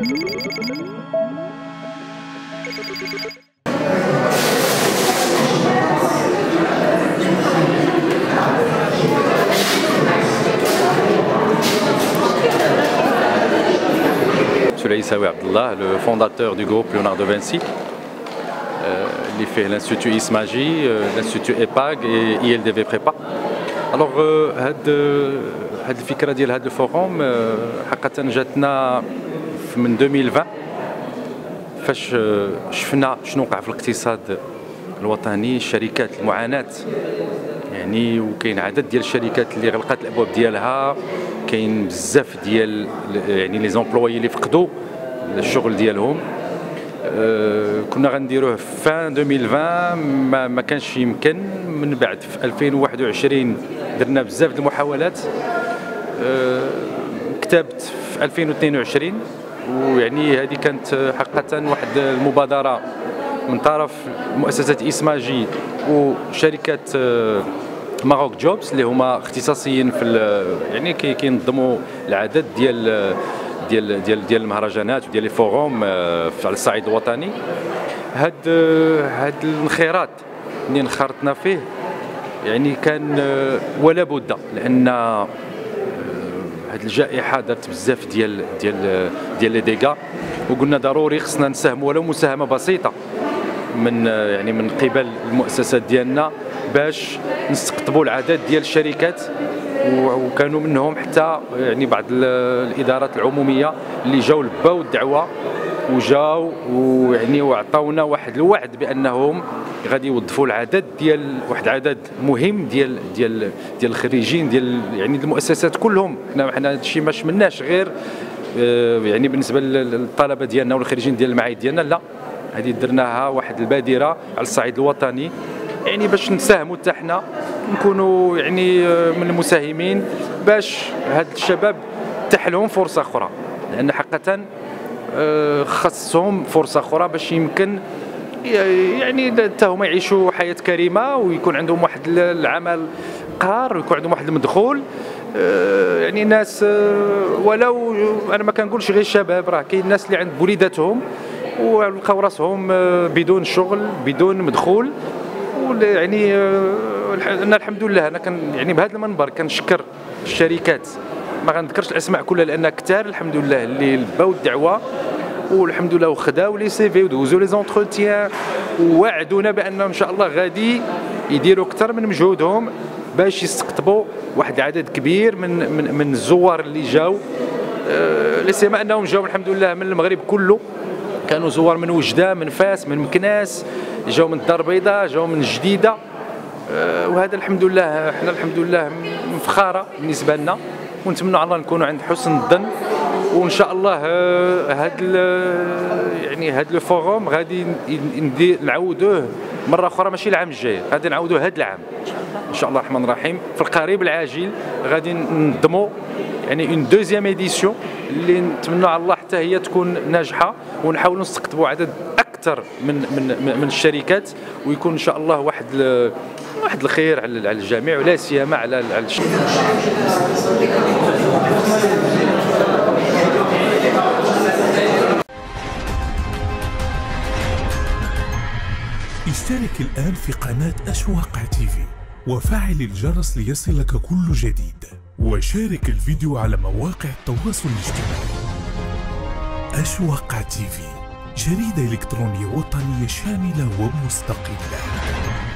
Issawé Abdallah, le fondateur du groupe Leonardo Vinci, اللي فيه l'Institut ISMAGI, l'Institut EPAG et ILDV Prépa. Alors هاد الفكرة ديال هاد الفوروم حقيقة جاتنا من 2020 فاش شفنا شنو وقع في الاقتصاد الوطني، الشركات المعاناة يعني، وكاين عدد ديال الشركات اللي غلقت الابواب ديالها، كاين بزاف ديال يعني لي زومبلويي اللي فقدوا الشغل ديالهم. كنا غنديروه في 2020 ما كانش يمكن. من بعد في 2021 درنا بزاف د المحاولات، كتبت في 2022 ويعني هذه كانت حقيقة واحد المبادرة من طرف مؤسسة إسماجي وشركة ماروك جوبز اللي هما اختصاصيين في يعني كينظموا العدد ديال المهرجانات وديال لي فوروم على الصعيد الوطني. هاد الانخراط اللي انخرطنا فيه يعني كان ولا بد، لان هاد الجائحه دارت بزاف ديال لي ديغا، وقلنا ضروري خصنا نساهموا ولو مساهمه بسيطه من قبل المؤسسات ديالنا باش نستقطبوا العدد ديال الشركات، وكانوا منهم حتى يعني بعض الادارات العموميه اللي جاوا لباو الدعوه وجاوا ويعني وعطاونا واحد الوعد بانهم غادي يوظفوا العدد ديال واحد العدد مهم ديال الخريجين ديال يعني المؤسسات كلهم. حنا هادشي ما شملناش غير يعني بالنسبه للطلبه ديالنا والخريجين ديال المعاهد ديالنا، لا هذه درناها واحد البادره على الصعيد الوطني يعني باش نساهموا حتى حنا نكونوا يعني من المساهمين باش هاد الشباب تح لهم فرصه اخرى، لان حقيقه خصهم فرصه اخرى باش يمكن يعني حتى هما يعيشوا حياه كريمه ويكون عندهم واحد العمل قار ويكون عندهم واحد المدخول. يعني ناس ولو انا ما كنقولش غير الشباب، راه كاين الناس اللي عند وليداتهم ولقاو راسهم بدون شغل بدون مدخول. يعني انا الحمد لله انا يعني بهذا المنبر كنشكر الشركات، ما غنذكرش الاسماء كلها لان كثار الحمد لله اللي لباو الدعوه والحمد لله وخداو لي سي في ودوزو لي زونتروتيان ووعدونا بانهم ان شاء الله غادي يديروا اكثر من مجهودهم باش يستقطبوا واحد العدد كبير من الزوار اللي جاوا. لا سيما انهم جاوا الحمد لله من المغرب كله، كانوا زوار من وجده، من فاس، من مكناس، جاوا من الدار البيضاء، جاوا من الجديده. وهذا الحمد لله احنا الحمد لله مفخره بالنسبه لنا، ونتمنى على الله نكونوا عند حسن الظن. وان شاء الله هاد لو فوروم غادي نعاودوه مره اخرى، ماشي العام الجاي، غادي نعاودوه هاد العام ان شاء الله الرحمن الرحيم. في القريب العاجل غادي ننظموا يعني اون دوزيام اديسيون اللي نتمنى على الله حتى هي تكون ناجحه، ونحاولوا نستقطبوا عدد اكثر من الشركات، ويكون ان شاء الله واحد الخير على الجميع ولا سيما على الشباب. اشترك الآن في قناة أشواق تيفي وفعل الجرس ليصلك كل جديد، وشارك الفيديو على مواقع التواصل الاجتماعي. أشواق تيفي، جريدة إلكترونية وطنية شاملة ومستقلة.